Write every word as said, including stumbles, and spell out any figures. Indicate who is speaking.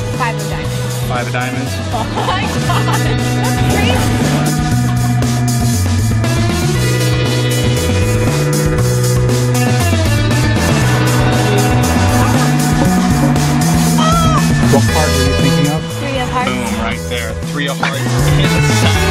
Speaker 1: Five of diamonds.
Speaker 2: Five of diamonds.
Speaker 1: Oh my god, that's crazy.
Speaker 2: What card were you thinking of?
Speaker 1: Three of hearts.
Speaker 2: Boom, right there. Three of hearts.